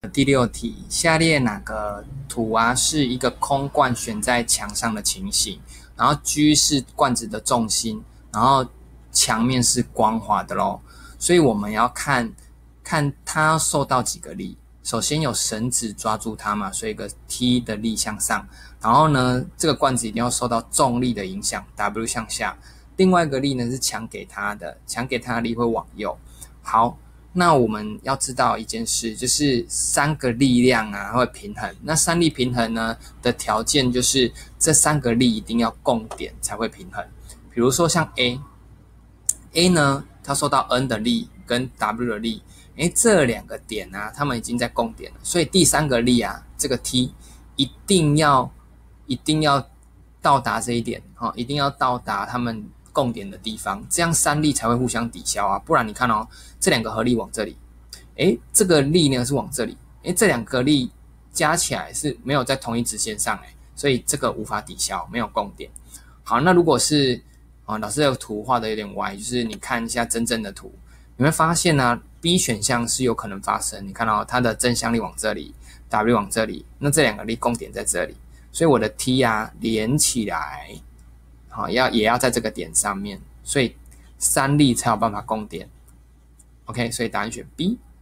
第6题，下列哪个图啊是一个空罐悬在墙上的情形？然后 G 是罐子的重心，然后墙面是光滑的咯。所以我们要看它受到几个力。首先有绳子抓住它嘛，所以一个 T 的力向上。然后呢，这个罐子一定要受到重力的影响 ，W 向下。另外一个力呢是墙给它的，墙给它的力会往右。好。那我们要知道一件事，就是3个力量啊会平衡。那3力平衡呢的条件就是这3个力一定要共点才会平衡。比如说像 A 呢，它受到 N 的力跟 W 的力，这2个点啊，它们已经在共点了，所以第3个力啊，这个 T 一定要到达这一点，一定要到达它们共点的地方，这样3力才会互相抵消啊，不然你看哦，这2个合力往这里，这个力呢是往这里，这2个力加起来是没有在同一直线上，所以这个无法抵消，没有共点。好，那如果是老师的图画的有点歪，就是你看一下真正的图，你会发现呢，B 选项是有可能发生。你看到它的正向力往这里 ，W 往这里，那这2个力共点在这里，所以我的 T 啊连起来。也要在这个点上面，所以3力才有办法共点。OK， 所以答案选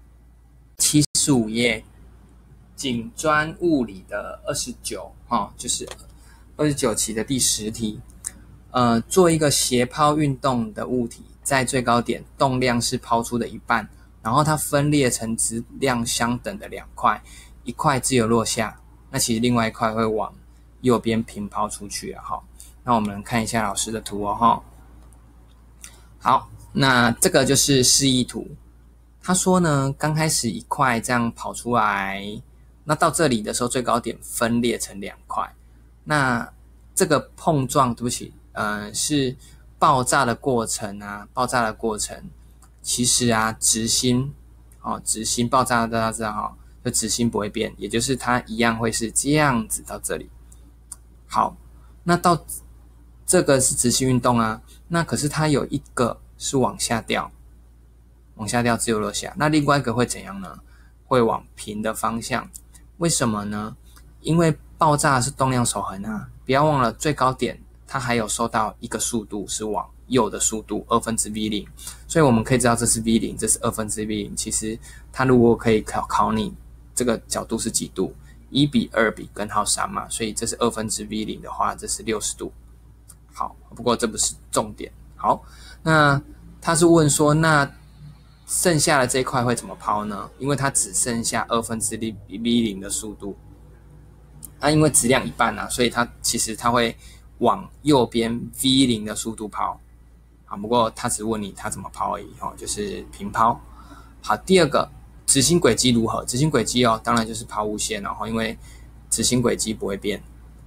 B。75页，警专物理的29，就是29期的第10题。做一个斜抛运动的物体，在最高点动量是抛出的一半，然后它分裂成质量相等的2块，一块自由落下，那其实另外一块会往右边平抛出去啊。那我们看一下老师的图哦。好，那这个就是示意图。他说呢，刚开始一块这样跑出来，那到这里的时候最高点分裂成2块。那这个碰撞，对不起，是爆炸的过程啊，爆炸的过程。其实啊，质心爆炸大家知道就质心不会变，也就是它一样会是这样子到这里。好，那到这个是质心运动啊，那可是它有一个是往下掉自由落下，那另外一个会怎样呢？会往平的方向。为什么呢？因为爆炸是动量守恒啊，不要忘了最高点它还有受到一个速度是往右的速度2/v0，所以我们可以知道这是 v0， 这是2/v0。其实它如果可以考你这个角度是几度，1比2比根号3嘛，所以这是2/v0的话，这是60度。好，不过这不是重点。好，那他是问说，那剩下的这一块会怎么抛呢？因为它只剩下2/v0的速度，因为质量一半啊，所以其实它会往右边 v0的速度抛。好，不过他只问你它怎么抛而已，就是平抛。好，第2个执行轨迹如何？执行轨迹当然就是抛物线因为执行轨迹不会变。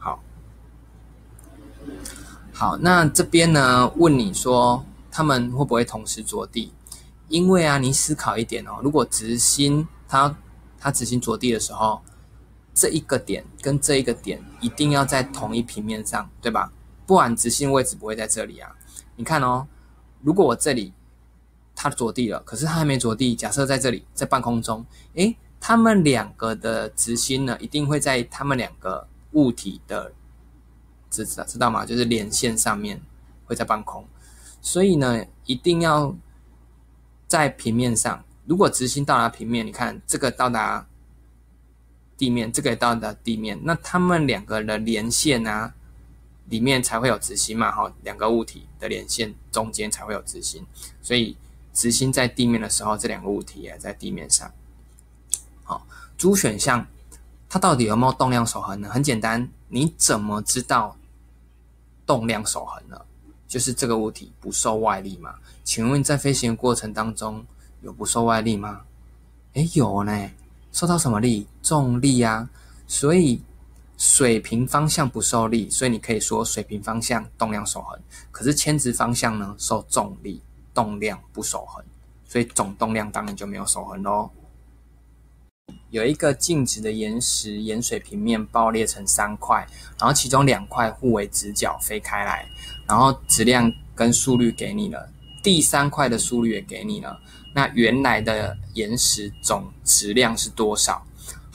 好，那这边呢问你说他们会不会同时着地？因为啊，你思考一点如果质心它质心着地的时候，这一个点跟这一个点一定要在同一平面上，对吧？不然质心位置不会在这里啊。你看如果我这里它着地了，可是它还没着地，假设在这里在半空中，他们2个的质心呢一定会在他们2个物体的知道吗？就是连线上面会在半空，所以呢，一定要在平面上。如果质心到达平面，你看这个到达地面，这个也到达地面，那他们2个的连线啊，里面才会有质心嘛，2个物体的连线中间才会有质心，所以质心在地面的时候，这2个物体也在地面上。好，D选项它到底有没有动量守恒呢？很简单，你怎么知道动量守恒呢？就是这个物体不受外力嘛。请问在飞行的过程当中有不受外力吗？有呢，受到什么力？重力啊。所以水平方向不受力，所以你可以说水平方向动量守恒。可是铅质方向呢，受重力，动量不守恒，所以总动量当然就没有守恒咯。有一个静止的岩石沿水平面爆裂成3块，然后其中2块互为直角飞开来，然后质量跟速率给你了，第3块的速率也给你了。那原来的岩石总质量是多少？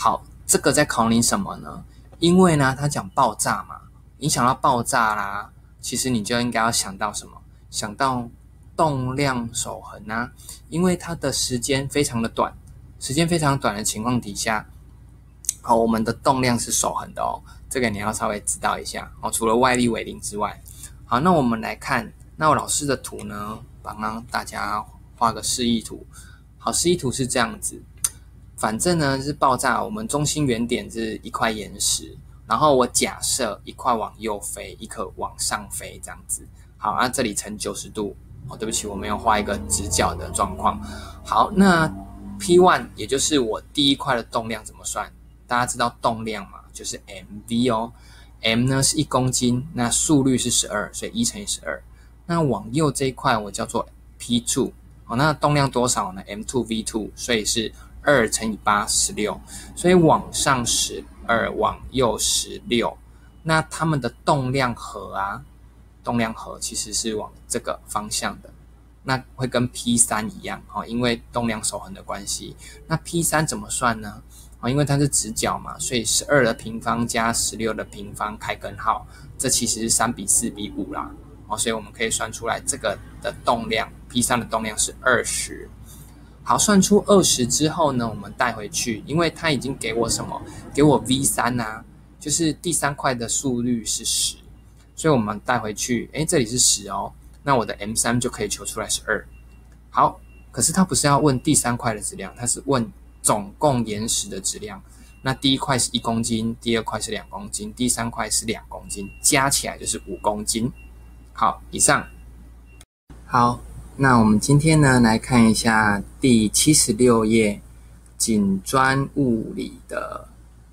好，这个在考你什么呢？因为呢，它讲爆炸嘛，影响到爆炸啦，其实你就应该要想到什么？想到动量守恒啊，因为它的时间非常的短，时间非常短的情况底下，好，我们的动量是守恒的哦，这个你要稍微知道一下哦。除了外力为零之外，好，那我们来看，那我老师的图呢，帮大家画个示意图。好，示意图是这样子。反正呢是爆炸，我们中心原点是一块岩石，然后我假设一块往右飞，一颗往上飞这样子。好，那这里呈90度。哦，对不起，我没有画一个直角的状况。好，那 P1 也就是我第一块的动量怎么算？大家知道动量嘛，就是 mv 哦。m 呢是1公斤，那速率是12，所以1乘以12。那往右这一块我叫做 P2。哦，那动量多少呢 ？m2v2，所以是2乘以8 16，所以往上12，往右16。那它们的动量和啊，动量和其实是往这个方向的，那会跟 P3 一样，因为动量守恒的关系。那 P3 怎么算呢？因为它是直角嘛，所以12的平方加16的平方开根号，这其实是3:4:5啦。所以我们可以算出来这个的动量 P3 的动量是20。好，算出20之后呢，我们带回去，因为它已经给我什么？给我 V3 啊，就是第三块的速率是10，所以我们带回去，这里是10哦，那我的 M3 就可以求出来是2。好，可是它不是要问第三块的质量，它是问总共岩石的质量。那第一块是1公斤，第二块是2公斤，第三块是2公斤，加起来就是5公斤。好，以上。好，那我们今天呢来看一下第76页锦专物理的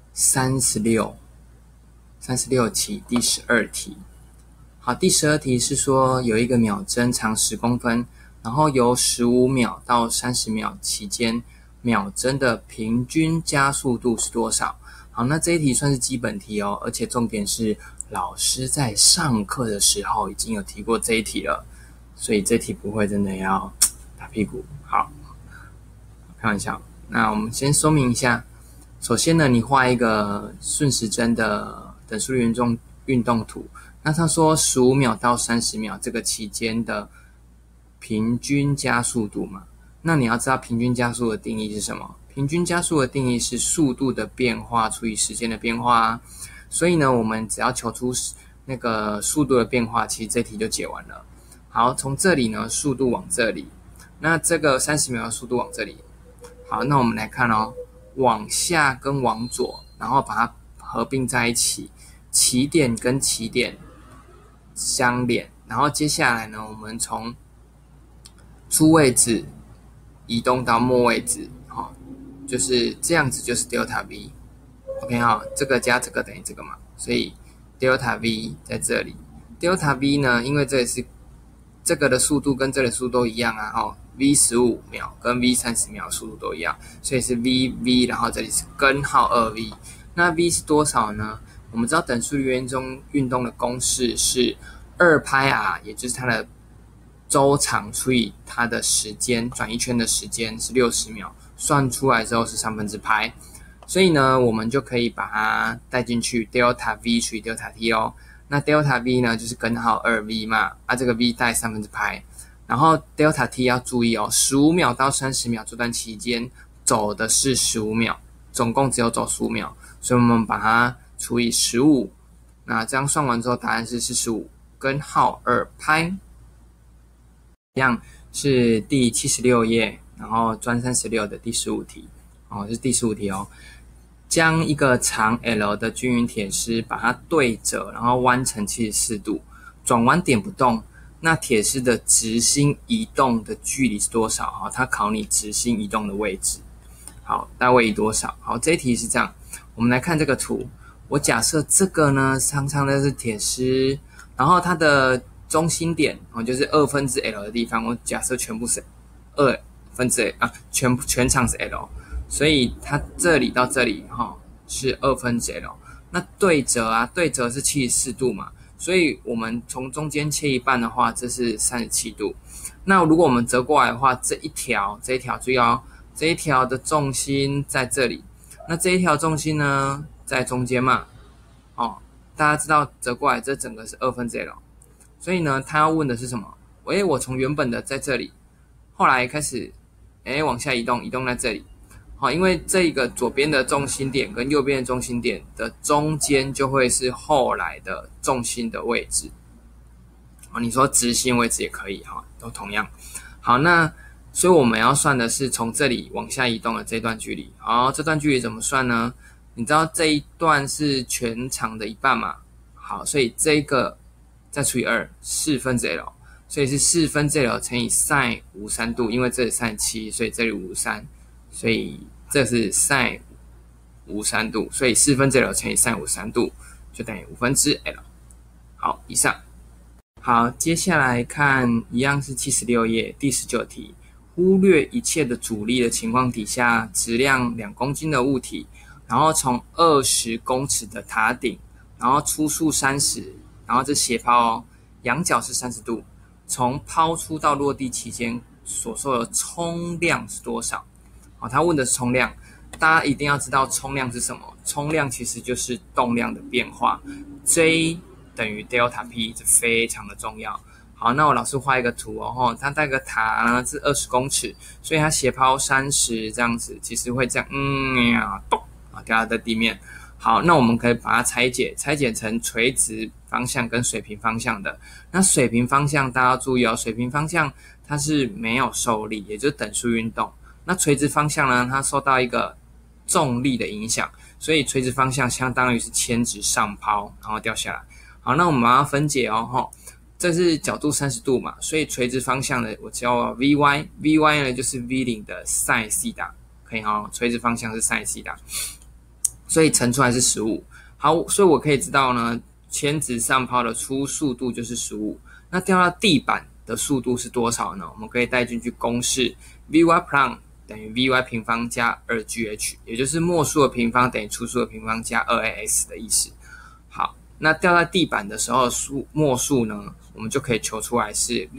36期第12题。好，第12题是说有一个秒针长10公分，然后由15秒到30秒期间，秒针的平均加速度是多少？好，那这一题算是基本题哦，而且重点是老师在上课的时候已经有提过这一题了，所以这题不会真的要打屁股。好，开玩笑。那我们先说明一下，首先呢，你画一个顺时针的等速率运动图。那他说15秒到30秒这个期间的平均加速度嘛，那你要知道平均加速的定义是什么？平均加速的定义是速度的变化除以时间的变化啊。所以呢，我们只要求出那个速度的变化，其实这题就解完了。好，从这里呢，速度往这里，那这个30秒的速度往这里。好，那我们来看哦，往下跟往左，然后把它合并在一起，起点跟起点相连，然后接下来呢，我们从初位置移动到末位置，就是这样子，就是 delta v。OK 哈，这个加这个等于这个嘛，所以 delta v 在这里。delta v 呢，因为这里是这个的速度跟这里的速度都一样啊，v 15秒跟 v 30秒的速度都一样，所以是 v， 然后这里是根号 2v。那 v 是多少呢？我们知道等速率运动的公式是2πr，也就是它的周长除以它的时间，转一圈的时间是60秒，算出来之后是π。所以呢，我们就可以把它带进去 delta v 除以 delta t 哦。那 delta v 呢，就是根号 2v 嘛，这个 v 带π。然后 delta t 要注意哦，15秒到30秒这段期间走的是15秒，总共只有走15秒，所以我们把它除以15。那这样算完之后，答案是45，根号2π。一样是第76页，然后专36的第15题。是第15题哦。将一个长 L 的均匀铁丝，把它对折，然后弯成74度，转弯点不动，那铁丝的直心移动的距离是多少？它考你直心移动的位置。好，大概位移多少？好，这一题是这样。我们来看这个图，我假设这个呢，长长的是铁丝，然后它的中心点就是2/L 的地方，我假设全部是2/L啊，全长是 L。所以它这里到这里是2/L。那对折是74度嘛，所以我们从中间切一半的话，这是37度。那如果我们折过来的话，这一条注意哦，这一条的重心在这里， 那这一条重心呢在中间嘛，大家知道折过来这整个是2/2，所以呢，他要问的是什么？我从原本的在这里，后来开始往下移动在这里。因为这个左边的重心点跟右边的重心点的中间就会是后来的重心的位置。你说直心位置也可以，都同样。好，那所以我们要算的是从这里往下移动的这段距离。好，这段距离怎么算呢？你知道这一段是全长的一半嘛？好，所以这个再除以2，4/L，所以是4/L乘以 sin53度，因为这里 sin7，所以这里53，所以这是 sin53度，所以4/L乘以 sin53度就等于5/L。好，以上。好，接下来看一样是76页第19题，忽略一切的阻力的情况底下，质量2公斤的物体，然后从20公尺的塔顶，然后初速30，然后这斜抛仰角是30度，从抛出到落地期间所受的冲量是多少？他问的是冲量，大家一定要知道冲量是什么。冲量其实就是动量的变化 ，J 等于 delta P， 这非常的重要。好，那我老师画一个图它带个塔呢是20公尺，所以它斜抛30这样子，其实会这样，咚掉在地面。好，那我们可以把它拆解成垂直方向跟水平方向的。那水平方向大家要注意水平方向它是没有受力，也就是等速运动。那垂直方向呢，它受到一个重力的影响，所以垂直方向相当于是铅直上抛，然后掉下来。好，那我们把它分解这是角度30度嘛，所以垂直方向的我叫 Vy 呢就是 V0的 sin 西塔，可以垂直方向是 sin 西塔，所以乘出来是15。好，所以我可以知道呢，铅直上抛的初速度就是15，那掉到地板的速度是多少呢？我们可以带进去公式 Vy+ 等于 Vy 平方加 2gh， 也就是末速的平方等于初速的平方加 2ax 的意思。好，那掉在地板的时候末速呢，我们就可以求出来是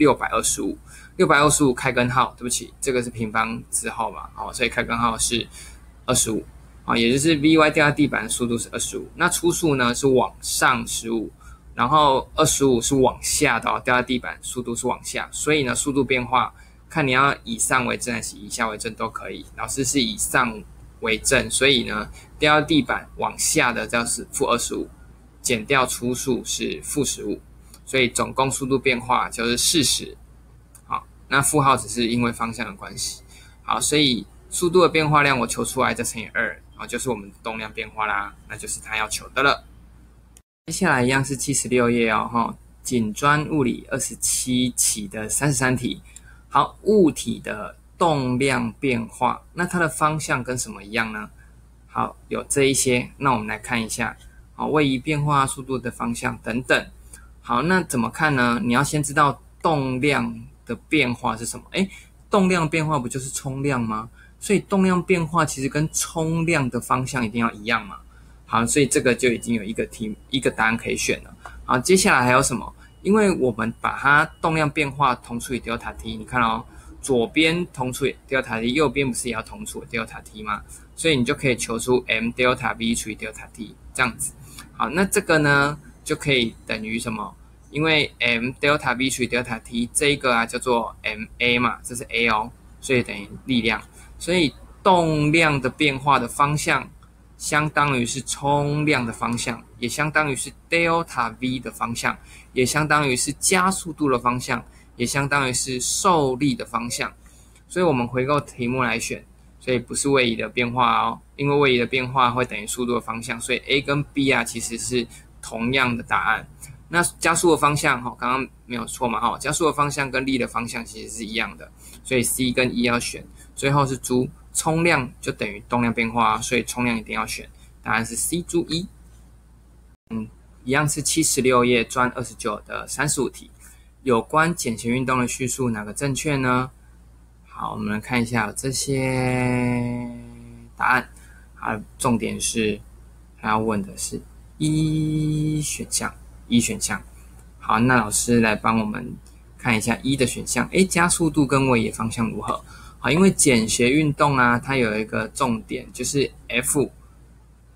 625开根号，对不起，这个是平方之后嘛，所以开根号是25，也就是 Vy 掉在地板的速度是25，那初速呢是往上15，然后25是往下的掉在地板速度是往下，所以呢速度变化看你要以上为正还是以下为正都可以，老师是以上为正，所以呢掉到地板往下的就是-25，减掉初速是-15，所以总共速度变化就是40。好，那负号只是因为方向的关系。好，所以速度的变化量我求出来再乘以2，就是我们的动量变化啦，那就是它要求的了。接下来一样是76页警专物理27期的33题。好，物体的动量变化，那它的方向跟什么一样呢？好，有这一些，那我们来看一下。好，位移变化、速度的方向等等。好，那怎么看呢？你要先知道动量的变化是什么？动量变化不就是冲量吗？所以动量变化其实跟冲量的方向一定要一样嘛。好，所以这个就已经有一个答案可以选了。好，接下来还有什么？因为我们把它动量变化同除以 delta t， 你看左边同除以 delta t， 右边不是也要同除以 delta t 吗？所以你就可以求出 m delta v 除以 delta t 这样子。好，那这个呢就可以等于什么？因为 m delta v 除以 delta t 这一个叫做 ma 嘛，这是 a 所以等于力量。所以动量的变化的方向相当于是冲量的方向，也相当于是 delta v 的方向，也相当于是加速度的方向，也相当于是受力的方向。所以我们回购题目来选，所以不是位移的变化因为位移的变化会等于速度的方向，所以 A 跟 B 其实是同样的答案。那加速的方向刚刚没有错嘛加速的方向跟力的方向其实是一样的，所以 C 跟 E 要选。最后是猪，冲量就等于动量变化所以冲量一定要选，答案是 C 猪一。一样是76页专29的35题，有关简谐运动的叙述哪个正确呢？好，我们来看一下这些答案。好，重点是他要问的是一选项。好，那老师来帮我们看一下一的选项。加速度跟位移方向如何？好，因为简谐运动它有一个重点，就是 F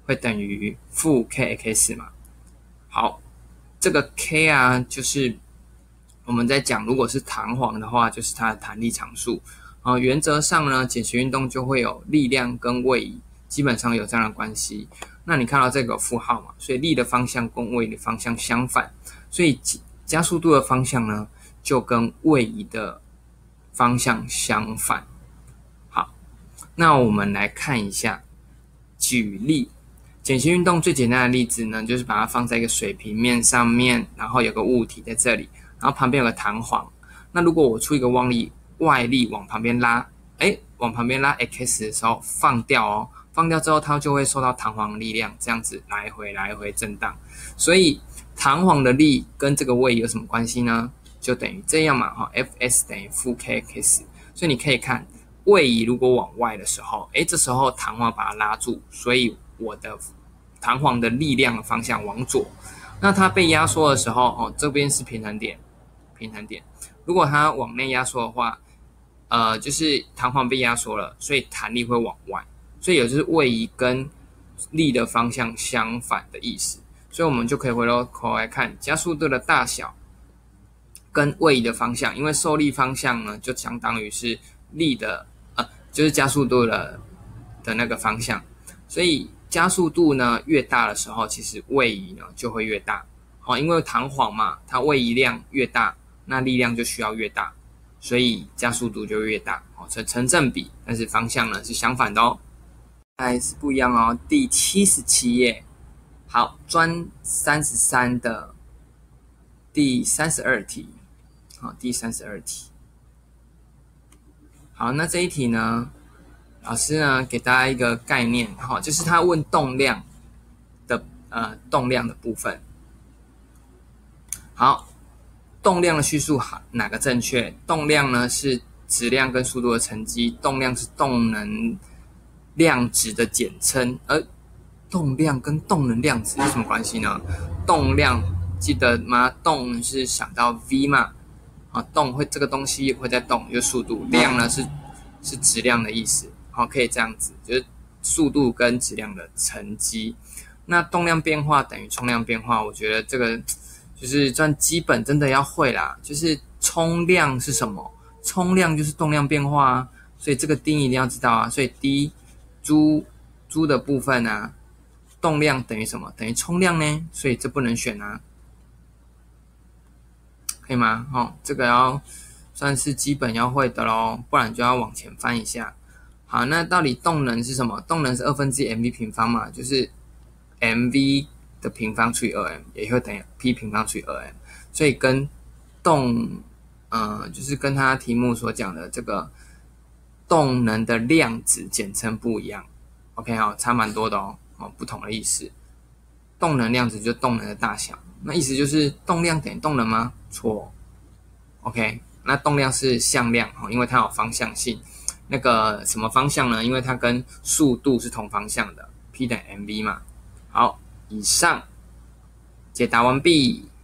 会等于负 kx 嘛。好，这个 k 啊，就是我们在讲，如果是弹簧的话，就是它的弹力常数。原则上呢，减旋运动就会有力量跟位移，基本上有这样的关系。那你看到这个负号嘛，所以力的方向跟位移的方向相反，所以加速度的方向呢，就跟位移的方向相反。好，那我们来看一下，举例。减旋运动最简单的例子呢，就是把它放在一个水平面上面，然后有个物体在这里，然后旁边有个弹簧。那如果我出一个外力往旁边拉，往旁边拉 x 的时候放掉哦，放掉之后它就会受到弹簧的力量，这样子来回震荡。所以弹簧的力跟这个位移有什么关系呢？就等于这样嘛，Fs 等于负 kx。所以你可以看位移如果往外的时候，这时候弹簧把它拉住，所以我的弹簧的力量的方向往左。那它被压缩的时候，这边是平衡点。如果它往内压缩的话，就是弹簧被压缩了，所以弹力会往外，所以也就是位移跟力的方向相反的意思。所以我们就可以回头来看加速度的大小跟位移的方向，因为受力方向呢就相当于是力的就是加速度的那个方向，所以加速度呢越大的时候，其实位移呢就会越大。因为弹簧嘛，它位移量越大，那力量就需要越大，所以加速度就越大，成正比，但是方向呢是相反的哦。还是不一样哦。第77页，好，专33的第32题，第32题。好，那这一题呢，老师呢给大家一个概念，就是他问动量的部分。好，动量的叙述哪个正确？动量呢是质量跟速度的乘积，动量是动能量值的简称，而动量跟动能量值有什么关系呢？动量记得吗？动是想到 v 嘛，动会这个东西会在动，就是速度。量呢是质量的意思，可以这样子，就是速度跟质量的乘积。那动量变化等于冲量变化，我觉得这个就是算基本真的要会啦。就是冲量是什么？冲量就是动量变化啊，所以这个定义一定要知道啊。所以 D 猪的部分啊，动量等于什么？等于冲量呢？所以这不能选啊，可以吗？这个要算是基本要会的咯，不然就要往前翻一下。好，那到底动能是什么？动能是1/2 mv 平方嘛，就是 mv 的平方除以 2m， 也会等于 p 平方除以 2m， 所以跟就是跟他题目所讲的这个动能的量子简称不一样。OK， 差蛮多的哦，不同的意思。动能量子就是动能的大小，那意思就是动量等于动能吗？错。OK， 那动量是向量，因为它有方向性。那个什么方向呢？因为它跟速度是同方向的 ，P 等于 mv 嘛。好，以上解答完毕。